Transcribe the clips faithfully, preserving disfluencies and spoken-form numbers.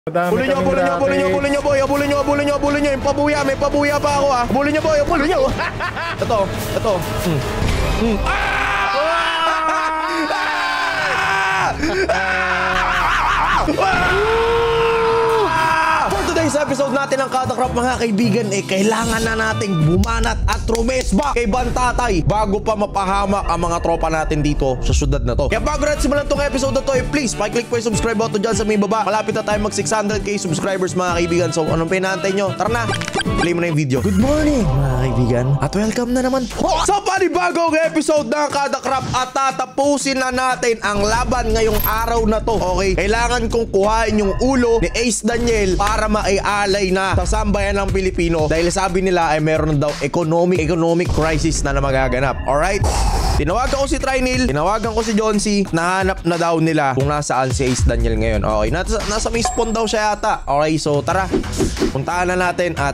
Bulin nyo, bulin nyo, bulin nyo, bulin nyo, boy. Bulin nyo, bulin nyo, bulin nyo. Yung pabuya, may pabuya pa ako, ha. Bulin nyo, boy. Bulin nyo. Ito, ito. Hmm. Hmm. For today's episode natin ng Kadakrap, mga kaibigan, eh, kailangan na nating bumanat at rumesba kay Bantatay bago pa mapahamak ang mga tropa natin dito sa syudad na to. Kaya bago natin simulan tong episode na to, eh, please, pakiclick po yung subscribe button dyan sa may baba. Malapit na tayo mag six hundred k subscribers, mga kaibigan. So, anong pinahantay nyo? Tara na, play mo na yung video. Good morning, mga kaibigan. At welcome na naman po sa panibagong episode ng Kadakrap. At tatapusin na natin ang laban ngayong araw na to. Okay? Kailangan kong kuhain yung ulo ni Ace Daniel para maialay na sa sambayan ng Pilipino. Dahil sabi nila ay meron daw economic economic crisis na na magaganap. Alright? Tinawagan ko si Trinil, tinawagan ko si John C. Nahanap na daw nila kung nasaan si Ace Daniel ngayon. Okay, nasa, nasa may spawn daw siya yata. Okay, so tara, puntaan na natin at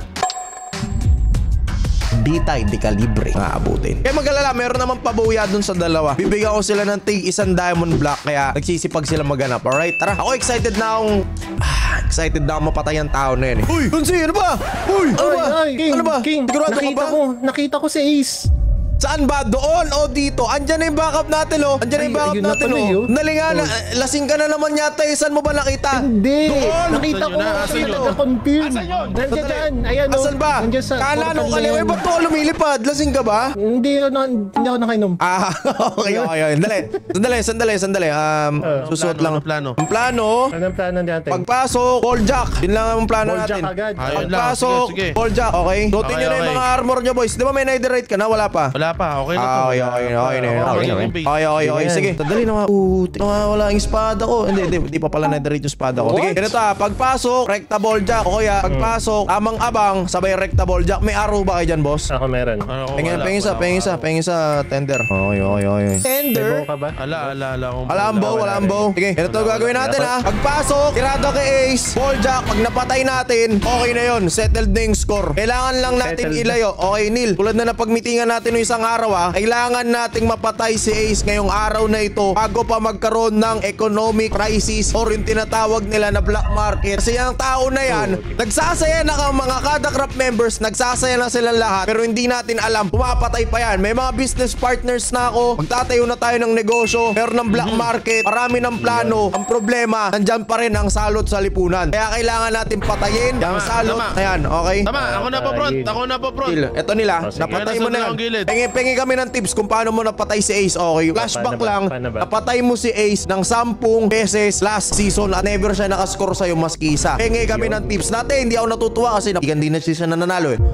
di tayo di kalibre nga abutin. Kaya mag-alala, meron naman pabuya dun sa dalawa. Bibigyan ko sila ng tig isang diamond block, kaya nagsisipag sila maganap. Alright, tara. Ako excited na akong ah, excited na akong mapatay ang tao na yun eh. Uy, Kunsi, ano ba? Uy, ano ba? Ay, King, ano ba? King, Sigurado ka nakita ba? ko, nakita ko si Ace. Saan ba? Doon o dito? Andyan na yung backup natin, oh. Andyan na yung Ay, backup ayun na natin, pala, oh. yun. Dali nga, na, lasing ka na naman yata. Eh. Saan mo ba nakita? Hindi. Doon. Nakita ko Asan yun? na. Asan yun? Nagka-confirm. Asan yun? Nandiyan Sandali. dyan. Ayan, oh. Asan ba? Nandiyan sa Kanan o portal na kaliwa? yan. Ba't ako lumilipad? Lasing ka ba? Hindi, na, hindi ako nakainom. Ah, okay, okay, okay. Dali. Sandali, sandali, sandali. Um, Uh, susuot lang. Anong plano? Ang plano, Anong plano natin? pagpasok, ball jack. Yun lang ang plano Ball natin. jack agad. Ayun lang. Pagpasok, Sige, sige. ball jack. Okay. Suotin Okay, nyo na yung okay. mga armor nyo, boys. Di ba may netherite ka na? Wala pa. Wala pa, okay na to. Ah, okay, okay, okay, okay, okay, okay, yung base. okay, okay, okay, Yan. sige. Sandali na mga puti. Nawawala ang espada ko. Hindi, hindi, hindi pa pala netherite yung espada ko. Sige, ganito ah. Pagpasok, recta ball jack. O kaya, pagpasok, amang-abang, sabay recta ball jack. May arrow ba kayo dyan, boss? Ako meron. Ano, Pengin, wala, pengin sa, wala, pengin sa, wala. pengin sa tender. Okay, okay, okay. May Tender? bow ka ba? Ala, ala, ala. kung- Wala ang bow, wala ang bow. Sige, ganito gagawin natin wala. ha. Pagpasok, tirada kay Ace, ball jack, pag napatay natin, okay na yun. Settled na yung score. Kailangan lang natin Settled. ilayo. Okay, Neil, tulad na napagmitingan natin no isang araw ha, kailangan nating mapatay si Ace ngayong araw na ito bago pa magkaroon ng economic crisis or yung tinatawag nila na black market. Kasi yung tao na yan, nagsasaya na ang mga Kadakrap members, nagsasaya na silang lahat, pero hindi natin alam, pumapatay pa yan. May mga business partners na ako, magtatayo na tayo ng negosyo, pero ng black market, marami ng plano. Ang problema, nandyan pa rin ang salot sa lipunan. Kaya kailangan natin patayin ang Tama, salot. tama. Ayan, okay? Tama, ako na po front. Ako na po front. Neil, eto nila, Oh, sige. napatay Kaya mo na nasa yan. dalawang gilid. Pengi-pengi kami ng tips kung paano mo napatay si Ace. Okay, flashback Paano ba? lang, Paano ba? napatay mo si Ace ng sampung beses last season at never siya nakascore sa'yo maski isa. Pengi kami ng tips. Dati hindi ako natutuwa kasi hindi na siya nananalo eh.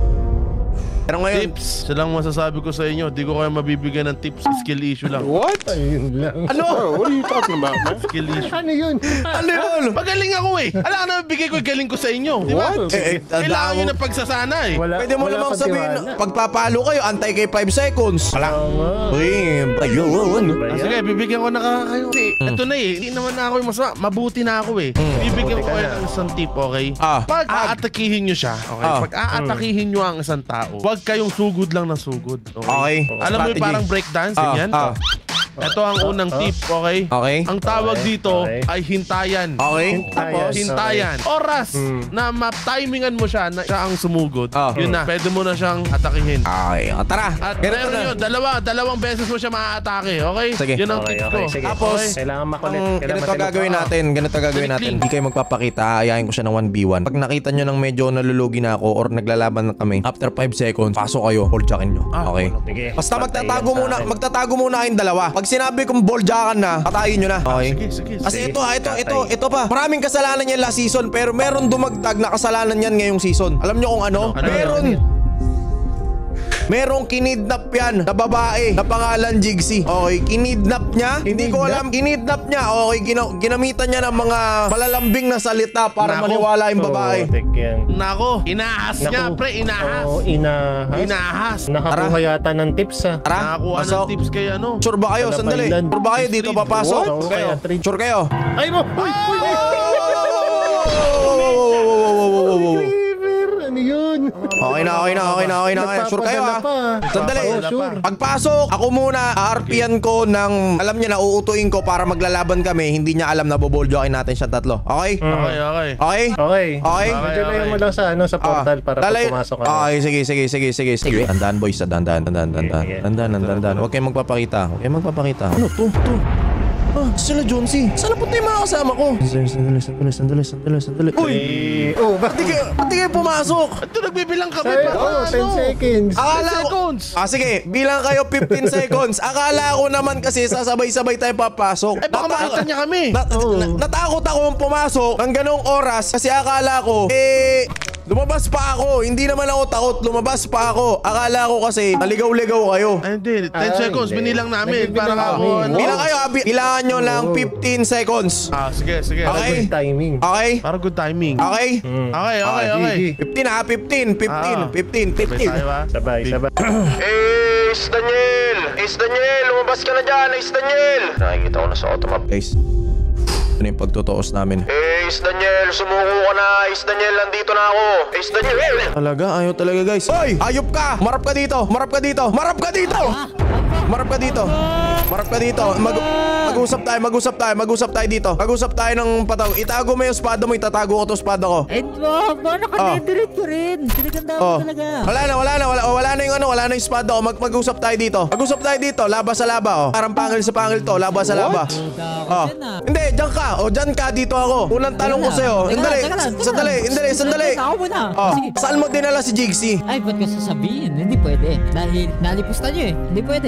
Pero ngayon, Tips. Siya lang masasabi ko sa inyo. Di ko kayo mabibigyan ng tips. Skill issue lang. What? Ayun lang. ano? Bro, what are you talking about, man? Skill issue. Ano yun? Ano yun? Magaling ako eh. Alam ka na, bigay ko yung galing ko sa inyo. Di ba? What? Eh, eh, Kailangan tandaan nyo mo- na pagsasana eh. Wala, Pwede mo wala namang akong sabihin, tiwala. pagpapalo kayo, antay kay five seconds. Wala. Tama. Uy, ayun. Ba Ah, yan? sige, bibigyan ko na ka- kayo. Kasi, ito na eh. Hindi naman na ako yung masama. Mabuti na ako eh. Bibigyan ko Mabuti ka kayo na. ng isang tip, okay? Ah. Pag aatakihin nyo siya, okay? Ah. Pag aatakihin nyo ang isang tao, huwag kayong sugod lang ng sugod. Okay? Okay. Alam mo yung Strategy. parang breakdance, Ah, ganyan? ah. Ito ang unang tip, okay? Okay. Ang tawag Okay, dito okay. ay hintayan. Okay. Hintayan. Hintayan. Oras na ma-timingan mo siya na siya ang sumugod. Ah. Yun na. Pwede mo na siyang atakihin. Okay, o, tara. At Ganito meron na. yun, dalawa, dalawang beses mo siya maaatake, okay? Sige. Yun ang Okay, tip okay, ko. sige. Tapos, Kailangan makulit. Ang Kailangan ganito matalino. gagawin natin, ganito gagawin natin. Hindi kayo magpapakita, ayayin ko siya ng one v one. Pag nakita nyo ng medyo nalulugi na ako or naglalaban na kami, after five seconds, pasok kayo, ball jackin nyo. Ah, Okay? Sige. Basta Patayin magtatago sa muna, akin. magtatago muna kayong dalawa. Pag sinabi kong ball jackan na, patayin nyo na. Okay? Sige, sige. Kasi Sige, ito ha, ito, ito, tatay. ito pa. Maraming kasalanan yan last season, pero meron dumagdag na kasalanan yan ngayong season. Alam nyo kung ano? Ano? Ano? Meron. Ano? Merong kinidnap yan na babae na pangalan Jigsy. Okay, kinidnap niya. Hindi ko alam, kinidnap niya. Okay, gina- ginamitan niya ng mga malalambing na salita para Nako. maniwala yung babae. Oh, tek yan. Nako, inahas niya, Naku. pre, inahas. Oo, inahas. Inahas. Nakakuha yata ng tips ah. Tara, Nakakuha ng pasok. tips kay ano. Sure ba kayo? Wala Sandali. pa ilan. Sure ba kayo dito What? papasok? Oo, Sure kayo? kaya three. Sure kayo? Ay mo! Uy! Uy! Uy! River, Ano yun? Okay na, okay na, okay na, okay na kayo. Sure kayo ha? Sandali. Oo, sure. Pagpasok, ako muna, A R P-an ko ng, alam niya na, uutuin ko para maglalaban kami. Hindi niya alam na boboljokin natin siya tatlo. Okay? Okay, okay. Okay? Okay. Okay? Medyo layo mo lang sa, ano, sa portal para pag Lalay- pumasok ka. Okay, sige, sige, sige, sige. Sige. Tandaan boys, tandaan, tandaan, tandaan. Sige. Tandaan, tandaan, tandaan. Huwag kayong magpapakita. Huwag kayong magpapakita. Ano to? To? Ah, sila John C. Saan na punta yung mga kasama ko? Sandali, sandali, sandali, sandali, sandali, sandali. Uy! Eh, oh, Ba't di kayo, ba't di kayo pumasok? Ito, nagbibilang kami Sabi, pa. oh, ten seconds. Akala ko, seconds. ah sige, bilang kayo fifteen seconds. Akala ko naman kasi sasabay-sabay tayo papasok. Eh, baka makita niya kami. Na- na- natakot akong pumasok ng ganong oras kasi akala ko, eh, lumabas pa ako. Hindi naman ako takot, lumabas pa ako. Akala ko kasi naligaw-ligaw kayo. Ay, hindi. ten Ay, seconds, hindi. binilang namin. Nagbibilang Para ako. kami. ano. Bilang kayo, abi, kailangan nyo lang fifteen seconds. Ah, sige, sige. Okay. Good timing. Okay? Para good timing. Okay? Okay, okay, Ah, okay. G, G. fifteen ha, fifteen, fifteen, Ah. fifteen, Sabay fifteen. tayo ba? Sabay, sabay. Ace Daniel! Ace Daniel! Lumabas ka na dyan! Ace Daniel! Nakikita ko na sa automap. Ace. Ano yung pagtutuos namin? Ace Daniel! Sumuko ka na! Ace Daniel! Nandito na ako! Ace Daniel! Talaga? Ayaw talaga guys. Hoy! Ayop ka! Marap ka dito! Marap ka dito! Marap ka dito! Marap ka dito! Marap ka dito! Mag mag-usap tayo! Mag-usap tayo! Mag-usap tayo dito! Mag-usap tayo ng pataw. Itago mo yung espada mo! Itatago ko to espada ko! Eh, wag, ba, naka-netherite ko rin. Sinaganda Oh. mo talaga. Wala na, wala na, wala, wala na yung ano, wala na yung espada ko. Mag mag-usap tayo dito. Mag-usap tayo dito, laba sa laba, oh. Parang pangil sa pangil to, laba sa laba. Puta ako Oh. dyan, ah. Hindi, diyan ka. O, diyan ka, dito ako. Unang tanong ko Teka sa'yo. lang, teka Sandali, lang, teka lang, teka sandali, lang. sandali, sandali. Teka, ako muna. Oh, Sige. saan mo dinala si Jigsy? Ay, ba't ko sasabihin? Hindi pwede. Dahil nalipusta nyo eh. Hindi pwede.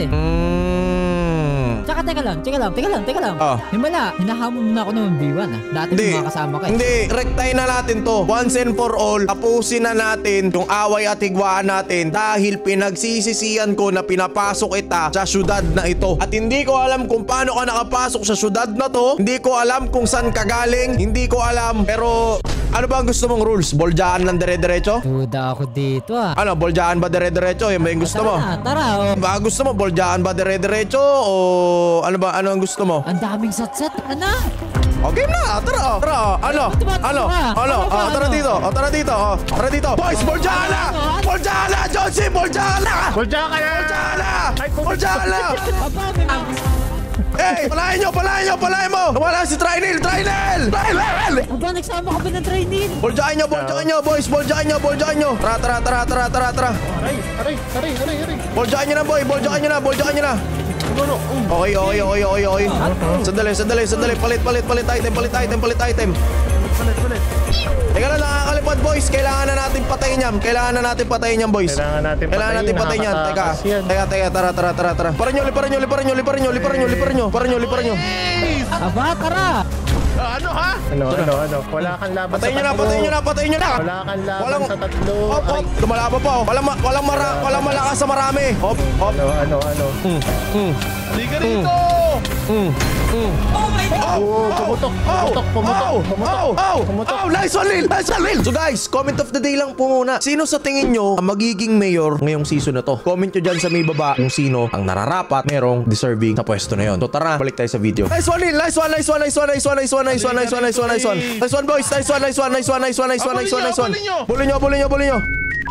Mm. Tsaka teka lang, teka lang, teka lang, teka lang. Oh. Himala, hinahamon mo na ako ng B one ah. Dati Hindi, mga kasama ka eh. hindi, rektayin na natin to. Once and for all, tapusin na natin yung away at higwaan natin dahil pinagsisisihan ko na pinapasok kita sa syudad na ito. At hindi ko alam kung paano ka nakapasok sa syudad na to. Hindi ko alam kung saan ka galing. Hindi ko alam. Pero ano ba ang gusto mong rules? Boljaan lang dire-diretso? Duda ako dito ah. Ano, boljaan ba dire-diretso? Yan ba yung gusto mo? Tara, tara oh. Ba gusto mo? Boljaan ba dire-diretso? O ano ba? Ano ang gusto mo? Ang daming satsat. Ano? O, game na! Tara! oh, Tara! oh. Ano? Ba't ba- Ano? tara? Ano? Ano ba? Oh, tara Ano? dito! Oh, tara dito! Oh, tara dito! Boys! Boljana! Boljana! Jonesy! Boljana! Bolja ka na! Boljana! Boljana! Aba, may mga... Hey! Palayan nyo! Palayan nyo! Palayan mo! Nawala si Trinil! Trinil! Trinil! Aba, nagsama ka ba ng training? Boljaan nyo! Boljaan nyo! Boys! Boljaan nyo! Boljaan nyo! Tara! Tara! Tara! Tara! Tara! Tara! Aray, aray, aray, aray, aray. Boljaan nyo na boy! Boljaan nyo na! Boljaan nyo na! Okay, okay, okay, okay, okay. Sandali, sandali, sandali. Palit, palit, palit item, palit item, palit item. Palit, palit. Teka lang, nakakalipad boys. Kailangan na natin patayin yan. Kailangan na natin patayin yan boys. Kailangan natin Kailangan patayin, natin patayin yan. Teka, nakakatakas yan. teka, teka, tara, tara, tara, tara. Liparan nyo, liparan nyo, liparan nyo, liparan nyo, liparan nyo, liparan nyo, liparan nyo, liparan nyo. Ace! Aba, tara. Ah, ano ha? Ano, ano, ano? Wala kang laban Patayin sa nyo na, tatlo. patayin nyo na, patayin nyo na. Wala kang laban Walang, sa tatlo. hop, hop. Aray. Lumalaban pa, oh. Walang, ma- walang, mara, walang malakas sa marami. Hop, hop. Ano, ano, ano? Hmm, hmm, Halika rito! hmm, hmm. Oh, pumutok, pumutok, pumutok, Oh, pumutok, oh, oh, pumutok. oh, nice one, Lil! Nice one, Lil! So guys, comment of the day lang po muna. Sino sa tingin nyo ang magiging mayor ngayong season na to? Comment nyo dyan sa may baba kung sino ang nararapat merong deserving sa pwesto na yon. So tara, balik tayo sa video. Nice one, Lil! Nice one, nice one, nice one, nice one, nice one, nice one, nice one, nice one, nice one. Nice one, boys! Nice one, nice one, nice one, nice one, nice one, nice one, nice one. Bulin nyo, bulin nyo, bulin nyo.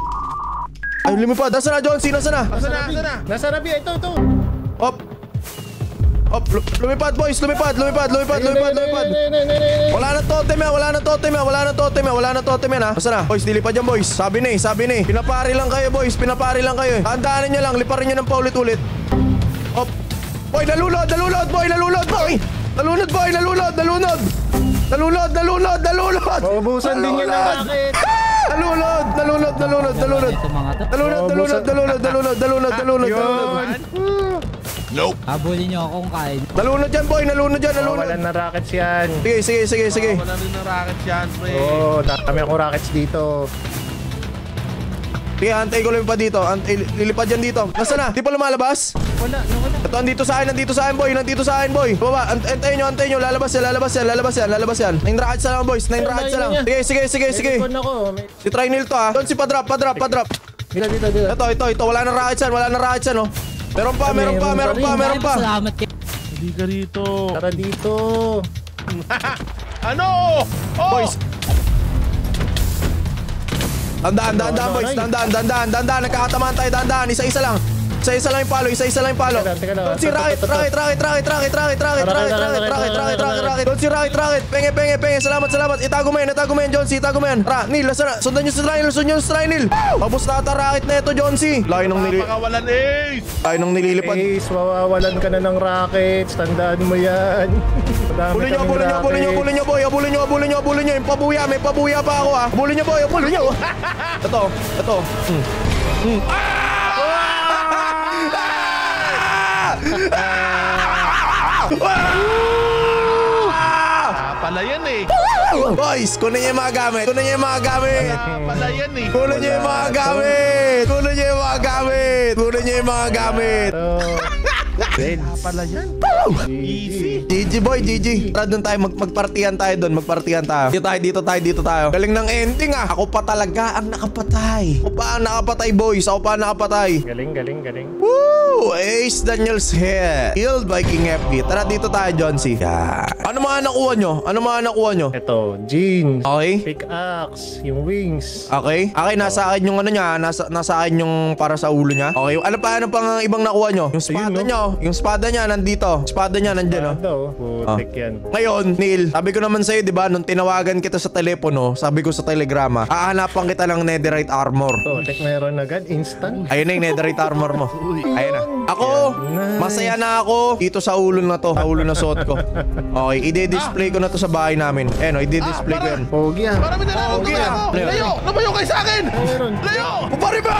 Ay, lumipad. Nasaan na, John? Sino nasaan na? Asa na, asa na? Nasa rabi, ito, ito. Hop. Hop, lu- lumipad, boys! Lumipad, lumipad, lumipad, lumipad, lumipad. Wala na totem yan, wala na totem yan, wala na totem yan, wala na totem yan ha. Basta na, boys, dilipad yan boys. Sabi ni, sabi ni. Pinapari lang kayo boys, pinapari lang kayo. Tandaanin nyo lang, liparin nyo ng paulit-ulit. Hop. Boy, nalulod, nalulod, boy, nalulod, boy. Nalunod, boy, nalulod, nalunod. Nalulod, nalulod, nalulod. Maubusan din yan ng racket. Nalulod, nalulod, nalulod, nalulod. Ito mga to. Nalulod, nalulod, nalulod, nalulod, nalulod, nalulod, nalulod. Habulin nyo ako kung kain. Nalunod dyan, boy, nalunod dyan, nalunod. Mawalan ng rockets yan. Sige, sige, sige, sige. Ah, wala rin ng racket yan, pre. Oo, oh, dami akong rockets dito. Sige, antay ko lang pa dito. Antay, lilipad yan dito. Nasaan na? Di pa lumalabas? Wala, wala. Ito, andito sa akin, nandito sa akin, boy. Nandito sa akin, boy. Baba, ant antayin nyo, antayin nyo. Lalabas yan, lalabas yan, lalabas yan, lalabas yan. Nine rockets na lang, boys. Nine Ay, rockets na lang. nine Sige, sige, sige, sige. May icon ako. May... Si Trinil to, ha. Doon si Padrop, Padrop, Padrop. Dito, dito, dito. Ito, ito, ito. Wala na rockets yan, wala na rockets yan, oh. Meron pa, meron pa, meron pa, meron pa. Salamat kayo. Hindi ka rito. Tara dito. Ano? Oh! Boys. Dandaan, dandaan boys, dandaan, dandaan, dandaan. Nagkakatamaan tayo, dandaan. Isa-isa lang. Isa-isa lang yung palo, isa-isa lang yung palo. Teka lang, teka lang. Don't si Rocket, Rocket, Rocket, Rocket, Rocket, Rocket, Rocket, Rocket, Rocket, Rocket, Rocket, Rocket, Rocket. Don't si Rocket, Rocket. Penge, penge, penge. Salamat, salamat. Itago mo yan, itago mo yan, John C. Itago mo yan. Ra, Neil, lasa na. Sundan nyo si Ryan, sundan nyo si Ryan, Neil. Pabos na ata Rocket na ito, John C. Layo nung nili... Napakawalan ace. Layo nung nililipad. Ace, mawawalan ka na ng rockets. Tandaan mo yan. Madami Bulin nyo, kaming bulin nyo, bulin nyo, rockets. bulin nyo, boy. Bulin nyo, bulin nyo, bulin nyo. Yung pabuya, may pabuya pa ako, ah. Bulin nyo, boy. Bulin nyo. Ito, ito. Hmm. Hmm. Ah, pala yan eh. Boys, kunin niyo yung mga gamit. Kunin niyo yung mga gamit. Ah, pala yan eh. Kunin niyo yung mga gamit. Kunin niyo yung mga gamit. Kunin niyo yung mga gamit. Ah, pala yan. Easy. G G boy, G G. Tara doon tayo, mag magpartihan tayo doon, magpartihan tayo. Dito tayo, dito tayo, dito tayo. Galing ng ending ah. Ako pa talaga ang nakapatay. Ako pa ang nakapatay boys, ako pa ang nakapatay. Galing, galing, galing. Woo! Ace Daniels here. Killed by King F P. Tara dito tayo, John C. Yan. Ano mga nakuha nyo? Ano mga nakuha nyo? Ito, jeans. Okay. Pickaxe, yung wings. Okay. Okay, nasa akin yung ano niya, nasa, nasa akin yung para sa ulo niya. Okay. Ano pa, ano pang ibang nakuha nyo? Yung espada Ayun, no? nyo. Yung espada niya nandito. Espada niya nandiyan, no? Ano, putik yan. Ngayon, Neil, sabi ko naman sa'yo, di ba, nung tinawagan kita sa telepono, sabi ko sa telegrama, ahanapan kita ng netherite armor. Putik meron agad, instant. Ayun na yung netherite armor mo. Ayun na. Ako, Nice. masaya na ako dito sa ulo na to, sa ulo na suot ko. Okay, ide-display ko na to sa bahay namin. Eh, no, ide-display ko yan. Pogi ah. Marami na lang ako. Okay, ah. Layo! Layo kayo sa akin! Meron. Layo! Ubari mo!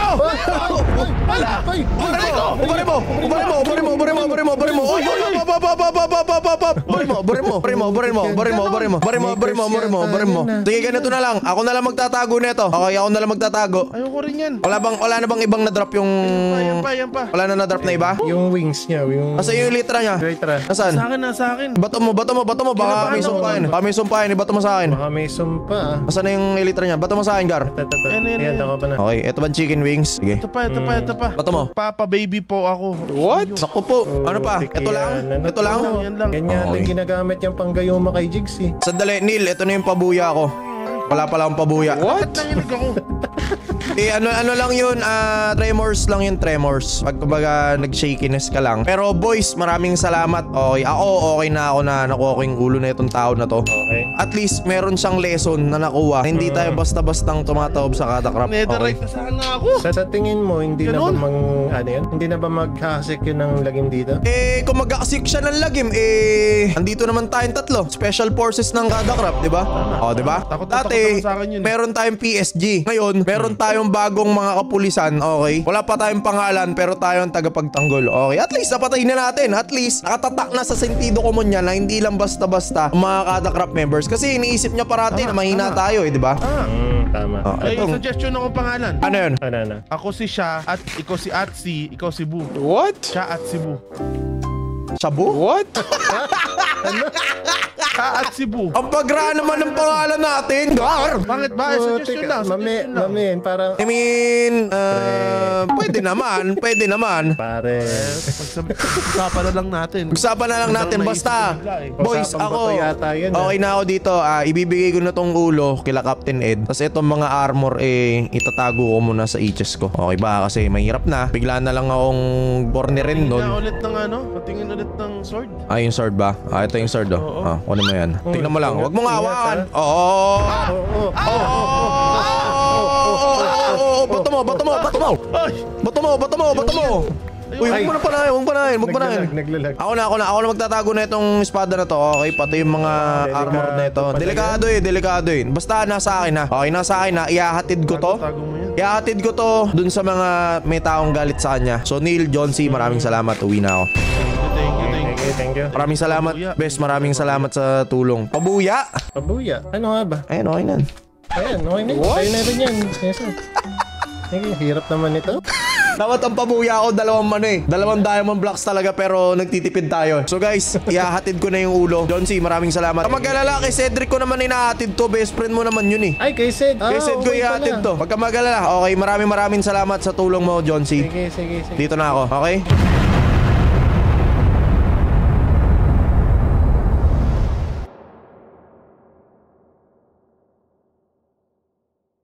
Wala! Ay! Ubari mo! Ubari mo! Ubari mo! Ubari mo! Ubari mo! Ubari mo! Ubari mo! Oy! Oy! Oy! Pap! Pap! Pap! Pap! Pap! Pap! Pap! Pap! Ubari mo! Ubari mo! Ubari mo! Ubari mo! Ubari mo! Ubari mo! Ubari mo! Ubari mo! Ubari mo! Ubari mo! Sige, ganito na lang. Ako na lang magtatago nito. Okay, ako na lang magtatago. Ayoko rin yan. Wala bang wala na bang ibang na-drop yung Yan pa, yan pa. wala na na-drop na iba? Yung wings niya, yung... Asa yung litra niya? Litra. Nasaan? Sa akin na, sa akin. Bato mo, bato mo, bato mo. Baka may Kinabahan ako. sumpahin. Baka may sumpahin. Ibato mo sa akin. Baka may sumpa ah. Asa na yung litra niya? Bato mo sa akin, Gar. Tata, tata. Yan, yan, Ayan, yan. ako pa na. Okay, eto ba chicken wings? Sige. Ito pa, ito pa, ito pa. Bato mo. Papa baby po ako. What? Naku po. Ano pa? Putik Ito lang? yan. Ano Ito lang? to? Yan lang. Ganyan Okay. lang ginagamit yung panggayuma kay Jigs eh. Sandali, Neil. Ito na yung pabuya ko. Wala pala akong pabuya. What? Nanginig ako. Eh, ano, ano lang yun, ah, tremors lang yun, tremors. Pag kumbaga, nag-shakiness ka lang. Pero boys, maraming salamat. Okay, ako, okay na ako na nakuha ko yung ulo na itong tao na to. Okay. At least, meron siyang lesson na nakuha. Hindi tayo basta-bastang tumatawag sa katakrap. Okay. Netherite na sana ako. Sa, sa tingin mo, hindi na ba Ganun? mang... Ano yun? Hindi na ba mag-hasik yun ng lagim dito? Eh, kung mag-aksik siya ng lagim, eh, andito naman tayong tatlo. Special forces ng katakrap, di ba? O, di ba? Takot na takot Dati, ako sa akin yun. meron tayong P S G. Ngayon, meron tayong bagong mga kapulisan, okay? Wala pa tayong pangalan, pero tayo ang tagapagtanggol, okay? At least, napatay na natin. At least, nakatatak na sa sentido common niya na hindi lang basta-basta ang mga katakrap members. Kasi iniisip niya parati na mahina tayo, eh, di ba? Ah, Hmm, tama. Oh, may etong- suggestion ako pangalan. ano yun? Ano na? Ako si Sha at ikaw si Atsi, ikaw si Bu. What? Sha at si Bu. Shabu? What? Sha at si Bu. Ang pagra naman ng pangalan natin, Gar! Bakit ba? Eh, suggestion lang, Mami, suggestion lang. mami, parang... I mean, uh, pwede naman, pwede naman. Pare. Pagsasapan na lang natin. Usapan na lang natin, basta. Boys, Usapan ako, ba pa yata yun, ah? okay na ako dito. Ah, ibibigay ko na tong ulo kila Captain Ed. Tapos itong mga armor, eh, itatago ko muna sa I C S ko. Okay ba? Kasi mahirap na. Bigla na lang akong bornerin Tingin doon. na ulit ng ano? Patingin ulit ng sword. Ah, yung sword ba? Ah, ito yung sword, oh. Oo. Ah, kunin mo yan. Tingnan mo lang. Huwag mo nga Ingat, hawakan. ah. Oo. Oo. Oo. Bato mo, bato mo, bato mo. Ay! Bato mo, bato mo, bato mo. Uy, huwag mo na panahin, huwag panahin, huwag panahin. Naglalag, naglalag. Ako na, ako na, ako na magtatago na itong espada na to. Okay, pati yung mga Delikado armor na ito. pala Delikado eh, delikado eh. Basta nasa akin na. Okay, nasa akin na. Ihahatid ko to. Tago mo yan. Ihahatid ko to dun sa mga may taong galit sa kanya. So Neil, John C, maraming salamat. Uwi na ako. Thank you, thank you, thank you. Thank you, thank you. Maraming salamat, best. Maraming salamat sa tulong. Pabuya! Pabuya. Ano nga ba? Ayun, okay na. Ayan, okay na. Tayo na rin yan. Yes, sir. Sige, hirap naman ito. Dapat ang pabuya ko, dalawang mano eh. Dalawang diamond blocks talaga pero nagtitipid tayo. So guys, ihahatid ko na yung ulo. John C, maraming salamat. Pag mag-alala, kay Cedric ko naman inahatid to. Best friend mo naman yun eh. Ay, kay Sid. Ah, Kay Sid ko okay ihatid pala. to. Pagka mag-alala, okay, maraming maraming salamat sa tulong mo, John C. Sige, sige, sige. Dito na ako, okay?